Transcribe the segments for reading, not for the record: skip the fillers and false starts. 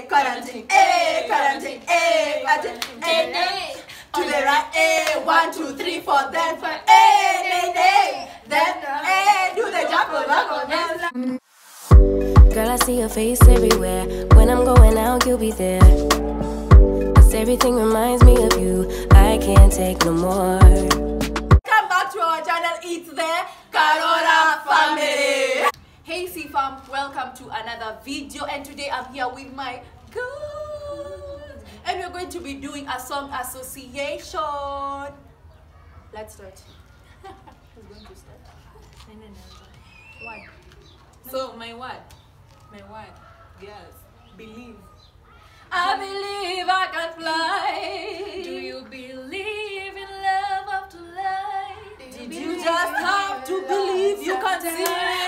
quarantine, A, quarantine, A, quarantine, A, to the right, A, 1, 2, 3, 4, then 5, A, then A, do the jump, Girl, I see your face everywhere. When I'm going out, you'll be there. 'Cause everything reminds me of you. I can't take no more. Come back to our channel, it's the Karora family. Hey C-Fam, welcome to another video, and today I'm here with my girl, and we're going to be doing a song association. Let's start. Who's going to start? What? So my word, girls, believe. I believe I can fly. Do you believe in love after life? Did you just have to believe you can see?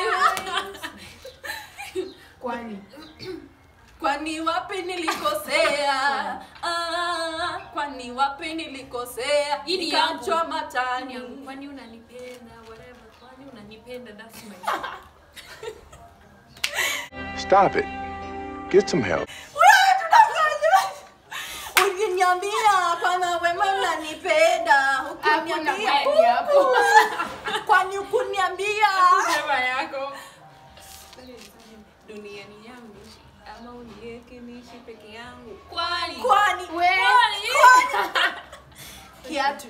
Kwani wapi nilikosea? Kwani wapi nilikosea? Nikamchwa matani. Kwani unanipenda, whatever. Kwani unanipenda, that's my Stop it. Get some help. Uliniambia kama wewe unanipenda, ukuniambia kwani ukuniambia sema yako. Dunia ni yangu ama uniweke niishi peke yangu. Kwani kiatu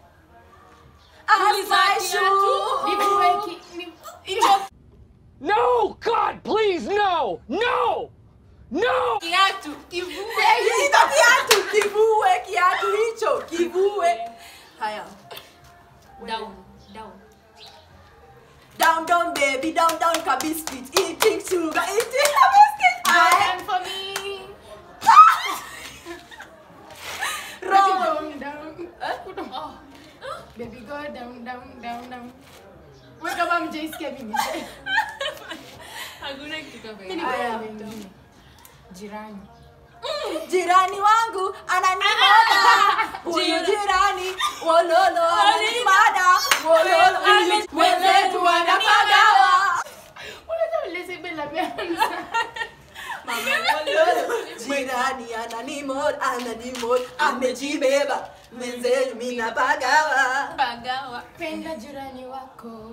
No, God, please, no! No! No! kiatu kivue kiatu hicho kivue. Haya, down baby, down ka biscuit, eating sugar, eating a biscuit. And for me. Wrong. Down. Baby, go down. Wewe kama mjaisikia mimi. Hakuna kitu kama Mimi hiyo. ni jirani. Jirani wangu ananimada. Huyu jirani wololo ananimada. Wololo mwenzetu anapagawa. Unataka uleze la mianza. Mama wololo. Jirani ananimod amejibeba. Mwenzetu mimi napagawa. Pagawa. Penda jirani wako.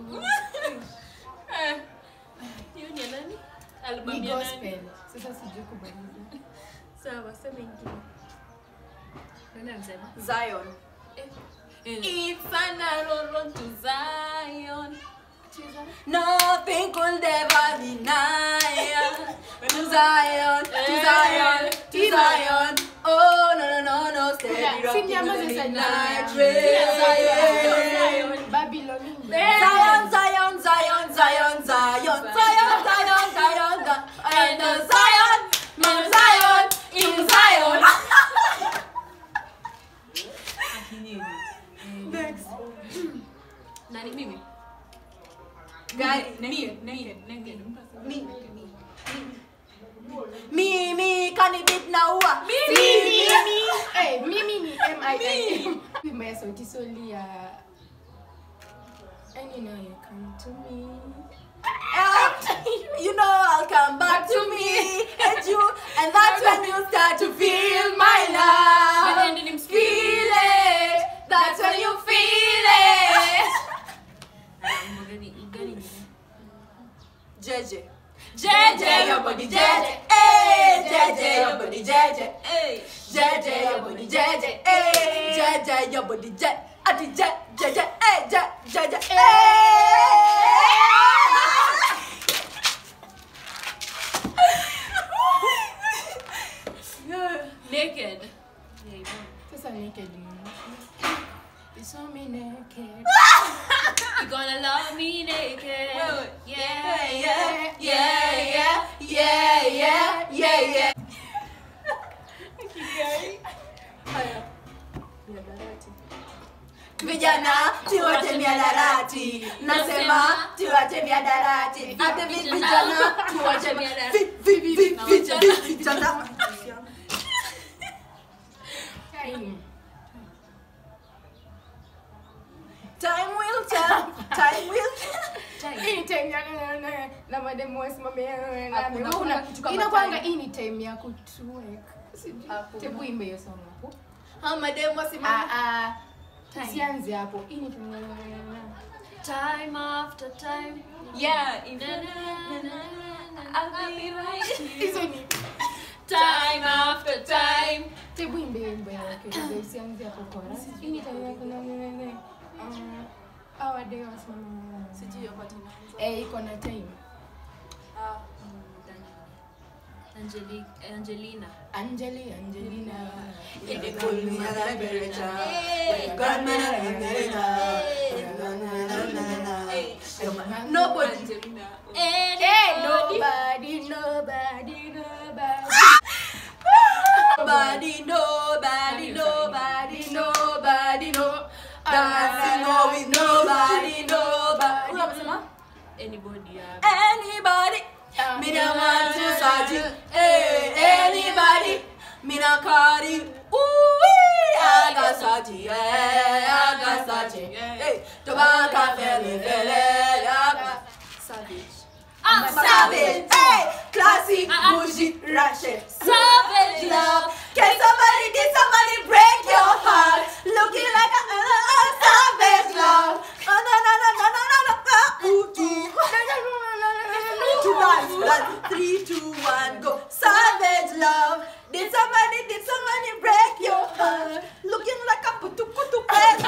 Hiyo ni nani? Album Ni ya gospel. nani? Sasa sijui kubaliza. Sawa, sema ingine. Nani anasema? Zion. It's an arrow to Zion. Nothing could ever deny to Zion, to Zion, to Zion. Oh no, steady rocking in the night rain. Babylon. Zion, and Zion, in Zion. Next. Nani mimi? Guy, Naked. me, can it beat now? Hey, mimi ni MIA. My sauti soli ya and you know you come to me. You know I'll come back to me and you, and that's when you start to feel my love. Feel it. That's when you feel it. JJ, your body JJ, hey, JJ, your body JJ, hey, JJ, your body JJ, hey, JJ, your body JJ, ati JJ, hey, JJ, hey. Naked. Sasa naked. You saw me naked. You gonna love me naked. Yeah. Vijana tuache miadarati, nasema tuache miadarati. Ate vijana tuache vijana. Time will tell. Hii time na mademu wasimame Hakuna, kuna kitu kama inakwanga time. hii ni time ya kutwerk. Hakuna. Tebu imbe hiyo song hapo. How mademu wasimame. Sianze hapo. Hii ni Time after time. Yeah, I'll be right here. hizo ni Time after time. tebu imbe wimbo yake. Sianze hapo chorus. Hii ni time ya awade wasimame. Sijui hiyo part inaanza. Iko na time. Angelina. Angelina. Nobody. Angelina. Nobody. Nobody, no. Dancing with nobody. Who amesema? Anybody. Anybody. Me don't want to search it. Hey, anybody. Me not call it. Ooh, I got search it. I got search it. Hey, tobacco feel savage. I'm savage. Hey, classic, bougie, ratchet. Savage Love. Can somebody break your heart? Looking like a savage love. No. Ooh, ooh. To dance. 3, 2, 1, go. Savage love. Did somebody break your heart? Looking like a putu.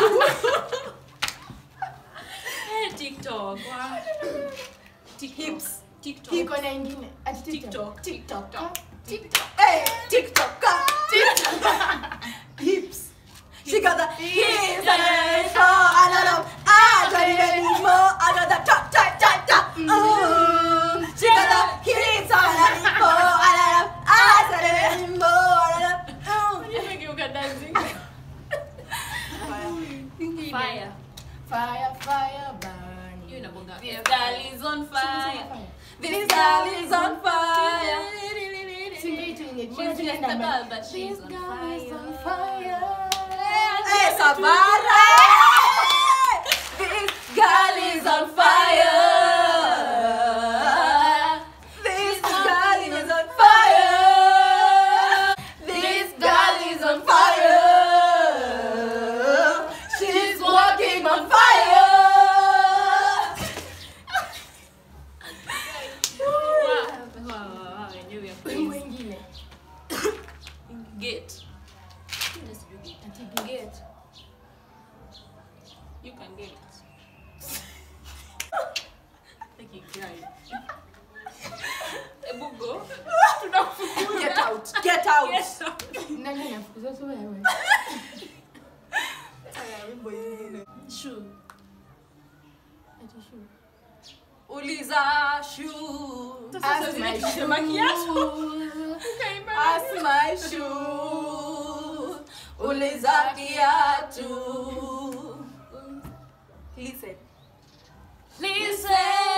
TikTok. Hips. TikTok. Iko na ingine. Ati TikTok. Hey, TikTok. Hips. She got the hips and I don't need any more. I got the top. She got the hips and I need more. I don't need any more. You think you can dancing? Fire burning. You know about This that. girl is on fire. This girl is on fire. She's just a girl, but she's on fire. Hey, Savara! This girl is on fire. This girl is on fire. This girl is on fire. She's walking on fire. Wow, I knew you were Wimbo crazy. ingine. Get. Get. You can get it. Like you cried. Ebugo. Get out. Get out. Yes. Nani anafukuza tu wewe? Shoe. Ati shoe. Uliza shoe. Ask my shoe. Ask my shoe. Uliza kiatu. Listen. Listen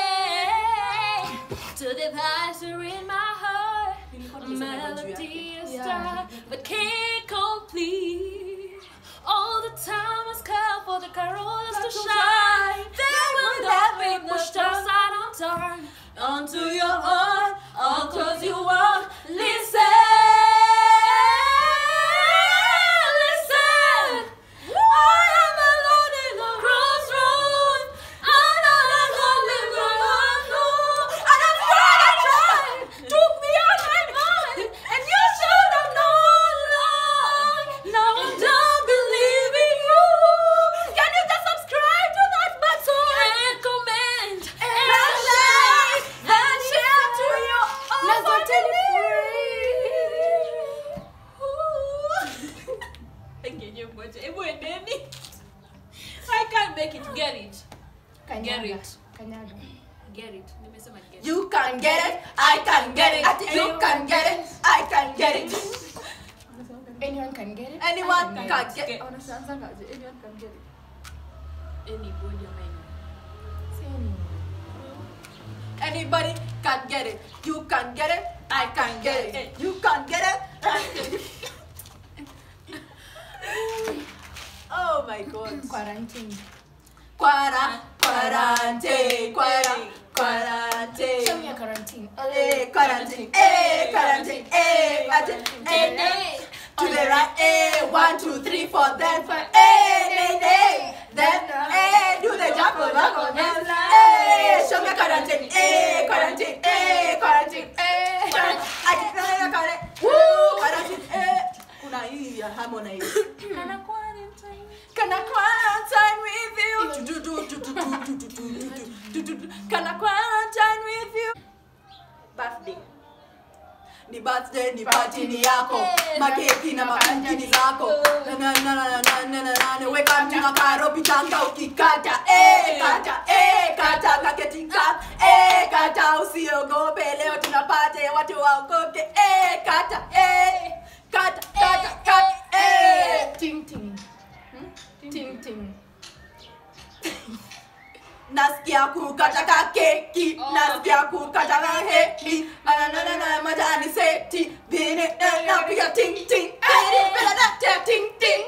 to the pastor in my heart. Melody is Yeah. but can't complete. All the time has come for the carollers to shine. They will not be pushed aside and turn onto your own, all 'cause you won't listen. Listen, I am alone in the crossroads. I'm not alone alone. And I'm trying. Took me out my mind, and you should have known, Lord. Now I'm done believing you. Can you just subscribe to that button and comment and like and share to your Let's go tell it I can't make it. Get it. Kanyaga. Get it. Kanyaga. Get it. Nimesema get it. You can get it. I can get it. You can get it. I can get it. Anyone can get it. Anyone I can get Get. it. Anyone can get it. Anybody am I know. Say anyone. Anybody can get it. You can get it. I can get it. You can get it. Oh my God. Quarantine. Quarantine. Song ya quarantine, quarantine, quarantine, to the right, 1, 2, 3, 4, then 5, then do the jump, then show me quarantine, quarantine, quarantine, quarantine, kuna hii ya Harmonize. Can I quarantine with you? Can I quarantine with you? Birthday. Ni birthday, ni party ni yako. Makeki na makantini zako. Weka mti na karo pitanga ukikata. Kata, kata, kaketi kata. Kata, usiogope leo tunapate watu waokoke. Kata, kata, kata, kata. Ting ting. Ting ting. Nasikia kukata ka keki, nasikia kukata ka heki, na majani seti, bine na piga ting ting, ting ting.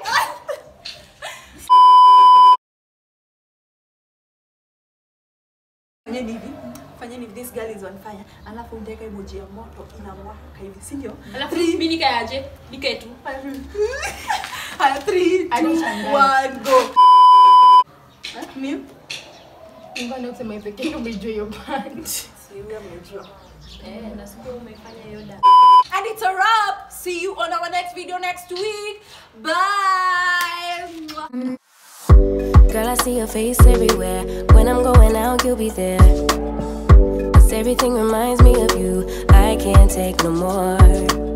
Fanyeni hivi, this girl is on fire. Alafu ndeka emoji ya moto inamwaka hivi, si ndio? Alafu mimi nikaje? Nikae tu. Haya 3, 2, 1 go. Mimi Mbona usema pekee umejua hiyo band? siwe amejua. Nasikia umefanya hiyo dance. And it's a wrap. See you on our next video next week. Bye. Girl, I see your face everywhere. When I'm going out, you'll be there. 'Cause everything reminds me of you. I can't take no more.